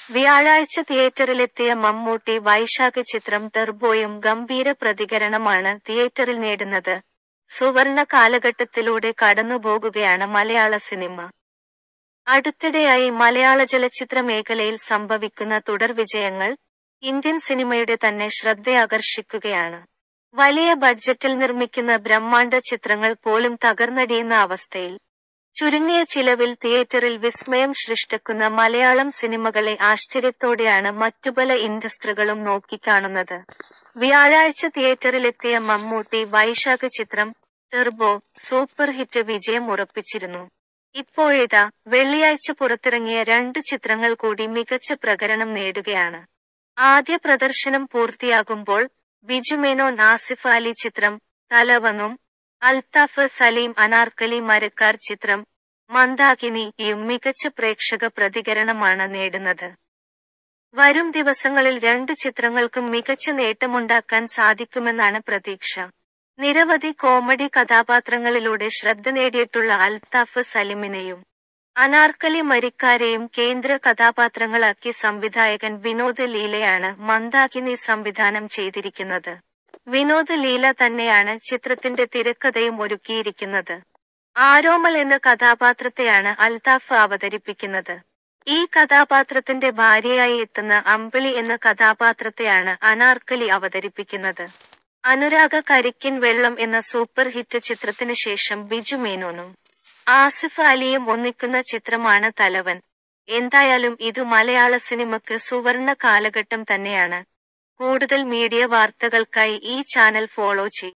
വ്യാഴാഴ്ച തിയേറ്ററിലെത്തിയ മമ്മൂട്ടി വൈശാഖ് ചിത്രം ടർബോയും ഗംഭീര പ്രതികരണമാണ് തിയേറ്ററിൽ നേടുന്നത്. സുവർണ്ണ കാലഘട്ടത്തിലൂടെ കടന്നുപോകുകയാണ് മലയാള സിനിമ. അടുത്തിടെയായി മലയാള ചലച്ചിത്ര മേഖലയിൽ സംഭവിക്കുന്ന തുടർവിജയങ്ങൾ ഇന്ത്യൻ സിനിമയുടെ തന്നെ ശ്രദ്ധയാകർഷിക്കുകയാണ്. വലിയ ബഡ്ജറ്റിൽ നിർമ്മിക്കുന്ന ബ്രഹ്മാണ്ഡ ചിത്രങ്ങൾ പോലും തകർന്നടിയുന്ന അവസ്ഥയിൽ ചുരുങ്ങിയ ചിലവിൽ തിയേറ്ററിൽ വിസ്മയം സൃഷ്ടിക്കുന്ന മലയാളം സിനിമകളെ ആശ്ചര്യത്തോടെയാണ് മറ്റു പല ഇൻഡസ്ട്രികളും നോക്കിക്കാണുന്നത്. വ്യാഴാഴ്ച തിയേറ്ററിലെത്തിയ മമ്മൂട്ടി വൈശാഖ് ചിത്രം ടർബോ സൂപ്പർ ഹിറ്റ് വിജയം ഉറപ്പിച്ചിരുന്നു. ഇപ്പോഴിതാ വെള്ളിയാഴ്ച പുറത്തിറങ്ങിയ 2 ചിത്രങ്ങൾ കൂടി മികച്ച പ്രകടനം നേടുകയാണ്. ആദ്യ പ്രദർശനം പൂർത്തിയാകുമ്പോൾ ബിജു മേനോൻ ആസിഫ് അലി ചിത്രം തലവനും അൽത്താഫ് സലീം അനാർക്കലി മരക്കാർ ചിത്രം മന്ദാകിനിയും മികച്ച പ്രേക്ഷക പ്രതികരണമാണ് നേടുന്നത്. വരും ദിവസങ്ങളിൽ 2 ചിത്രങ്ങൾക്കും മികച്ച നേട്ടമുണ്ടാക്കാൻ സാധിക്കുമെന്നാണ് പ്രതീക്ഷ. നിരവധി കോമഡി കഥാപാത്രങ്ങളിലൂടെ ശ്രദ്ധ നേടിയിട്ടുള്ള അൽത്താഫ് സലിമിനെയും അനാർക്കലി മരിക്കാരെയും കേന്ദ്ര കഥാപാത്രങ്ങളാക്കി സംവിധായകൻ വിനോദ് ലീലയാണ് മന്ദാകിനി സംവിധാനം ചെയ്തിരിക്കുന്നത്. വിനോദ് ലീല തന്നെയാണ് ചിത്രത്തിന്റെ തിരക്കഥയും ഒരുക്കിയിരിക്കുന്നത്. ആരോമൽ എന്ന കഥാപാത്രത്തെയാണ് അൽത്താഫ് അവതരിപ്പിക്കുന്നത്. ഈ കഥാപാത്രത്തിന്റെ ഭാര്യയായി എത്തുന്ന അമ്പിളി എന്ന കഥാപാത്രത്തെയാണ് അനാർക്കലി അവതരിപ്പിക്കുന്നത്. അനുരാഗ കരിക്കിൻ വെള്ളം എന്ന സൂപ്പർ ഹിറ്റ് ചിത്രത്തിന് ശേഷം ബിജു മേനോനും ആസിഫ് അലിയും ഒന്നിക്കുന്ന ചിത്രമാണ് തലവൻ. എന്തായാലും ഇത് മലയാള സിനിമയ്ക്ക് സുവർണ്ണ കാലഘട്ടം തന്നെയാണ്. കൂടുതൽ മീഡിയ വാർത്തകൾക്കായി ഈ ചാനൽ ഫോളോ ചെയ്യൂ.